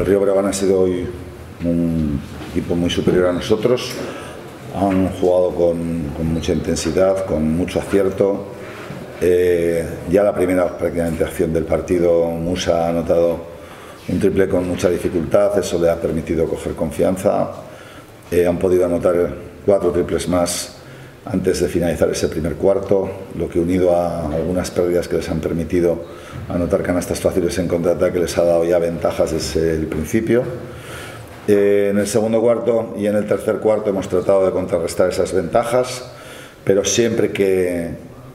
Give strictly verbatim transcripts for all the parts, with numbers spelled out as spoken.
Río Breogán ha sido hoy un equipo muy superior a nosotros. Han jugado con, con mucha intensidad, con mucho acierto. Eh, ya la primera prácticamente acción del partido, Musa ha anotado un triple con mucha dificultad, eso le ha permitido coger confianza. Eh, han podido anotar cuatro triples más antes de finalizar ese primer cuarto, lo que unido a algunas pérdidas que les han permitido anotar canastas fáciles en contraataque les ha dado ya ventajas desde el principio. Eh, en el segundo cuarto y en el tercer cuarto hemos tratado de contrarrestar esas ventajas, pero siempre que,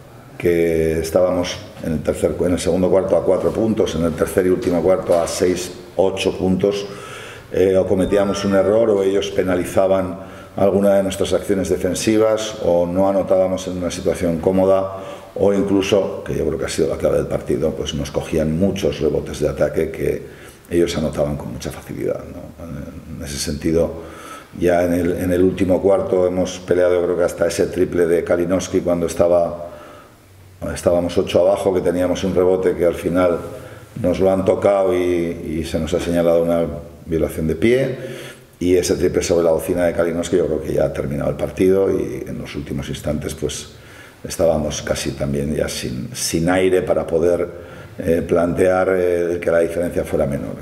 que estábamos en el, tercer, en el segundo cuarto a cuatro puntos, en el tercer y último cuarto a seis, ocho puntos, eh, o cometíamos un error o ellos penalizaban alguna de nuestras acciones defensivas o no anotábamos en una situación cómoda o incluso, que yo creo que ha sido la clave del partido, pues nos cogían muchos rebotes de ataque que ellos anotaban con mucha facilidad, ¿no? En ese sentido, ya en el, en el último cuarto hemos peleado, yo creo que hasta ese triple de Kalinowski cuando estaba, estábamos ocho abajo, que teníamos un rebote que al final nos lo han tocado y, y se nos ha señalado una violación de pie. Y ese triple sobre la bocina de Kalinowski yo creo que ya ha terminado el partido y en los últimos instantes pues estábamos casi también ya sin, sin aire para poder eh, plantear eh, que la diferencia fuera menor.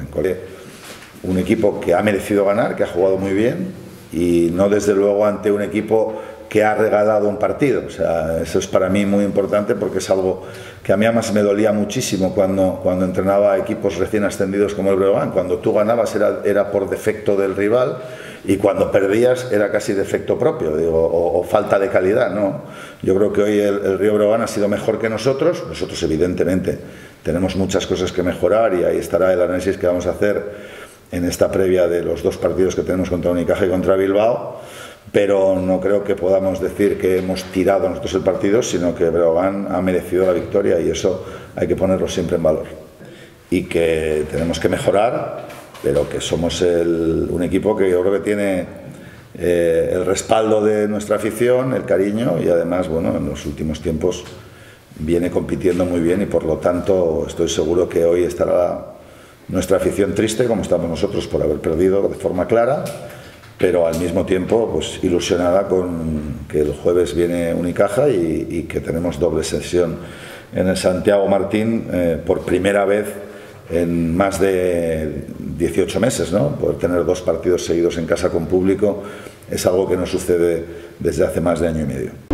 Un equipo que ha merecido ganar, que ha jugado muy bien y no desde luego ante un equipo que ha regalado un partido. O sea, eso es para mí muy importante porque es algo que a mí además me dolía muchísimo cuando, cuando entrenaba equipos recién ascendidos como el Breogán. Cuando tú ganabas era, era por defecto del rival y cuando perdías era casi defecto propio, digo, o, o falta de calidad, ¿no? Yo creo que hoy el, el Río Breogán ha sido mejor que nosotros. Nosotros evidentemente tenemos muchas cosas que mejorar y ahí estará el análisis que vamos a hacer en esta previa de los dos partidos que tenemos contra Unicaja y contra Bilbao. Pero no creo que podamos decir que hemos tirado nosotros el partido, sino que Breogán ha merecido la victoria y eso hay que ponerlo siempre en valor. Y que tenemos que mejorar, pero que somos el, un equipo que yo creo que tiene eh, el respaldo de nuestra afición, el cariño y además, bueno, en los últimos tiempos viene compitiendo muy bien y por lo tanto estoy seguro que hoy estará nuestra afición triste, como estamos nosotros por haber perdido de forma clara, pero al mismo tiempo pues ilusionada con que el jueves viene Unicaja y, y que tenemos doble sesión en el Santiago Martín eh, por primera vez en más de dieciocho meses, ¿no? Poder tener dos partidos seguidos en casa con público es algo que no sucede desde hace más de año y medio.